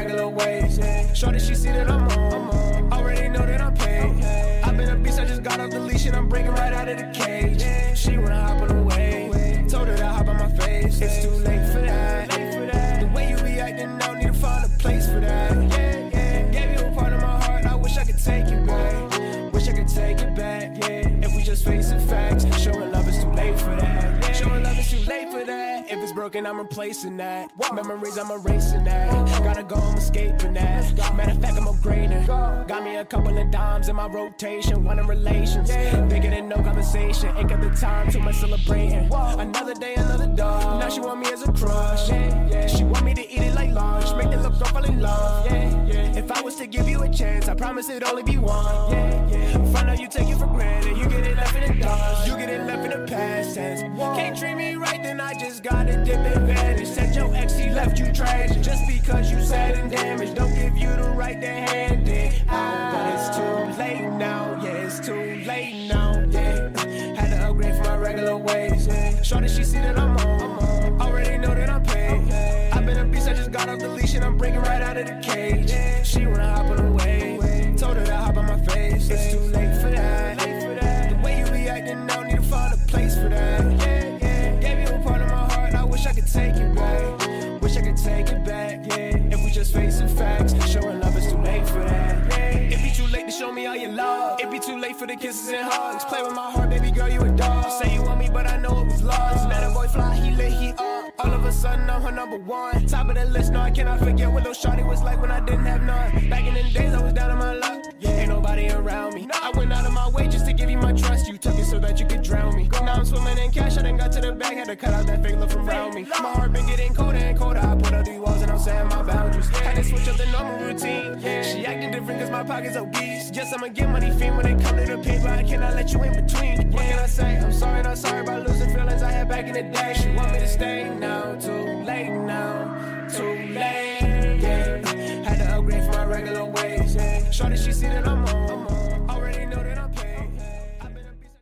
regular ways. Shorty, she see that I'm on. Already know that I'm paid. I've been a beast, I just got off the leash and I'm breaking right out of the cage. She wanna hop on the wave. Told her to hop on my face. It's too late for that. The way you be acting, I need to find a place for that. Gave you a part of my heart, I wish I could take it back. Wish I could take it back, If we just face the facts, showing love is too late for that. Showing love is too late for that. If it's broken, I'm replacing that. Memories, I'm erasing that. Gotta go, I'm escaping that. Matter of fact, I'm upgrading. Got me a couple of dimes in my rotation. One in relations, bigger than no conversation. Ain't got the time, too much celebrating. Another day, another dog. Now she want me as a crush. She want me to eat it like lunch. Make the look go fall in love. If I was to give you a chance, I promise it'd only be one. Find out you take it for granted. You get it left in the dust. You get it left in the past tense. Can't treat me right, then I just gotta dip advantage. Said your ex, he left you trash. Just because you sad and damaged, don't give you the right to hand it out. But it's too late now, it's too late now, Had to upgrade from my regular ways, Shorty, she see that I'm on. Already know that I'm paid. I've been a beast, I just got off the leash and I'm breaking right out of the cage. She wanna hop on the wave. Told her to hop on my face. It's too late for that. The way you be acting, I need to find a place for that. Gave you a part of my heart, I wish I could take it back. Wish I could take it back, If we just face the facts, showing love is too late for that. It be too late to show me all your love. It be too late for the kisses and hugs. Play with my heart, baby girl, you a dog. Say you want me, but I know it was lost. Let a boy fly, he lit, he up. All of a sudden, I'm her number one. Top of the list, no, I cannot forget what those shawty was like when I didn't have none. Back in the days, I was down on my luck. Ain't nobody around me. I went out of my way just to give you my trust. You took it so that you could drown me. Now I'm swimming in cash, I done got to the bag. Had to cut out that fake look from around me. My heart been getting colder and colder. I put up 3 walls and I'm saying my boundaries. Had to switch up the normal routine. She acting different cause my pocket's obese. Yes, I'ma get money fiend when it come to the paper. I cannot let you in between. What can I say? I'm sorry, not sorry about losing feelings I had back in the day. She want me to stay now too.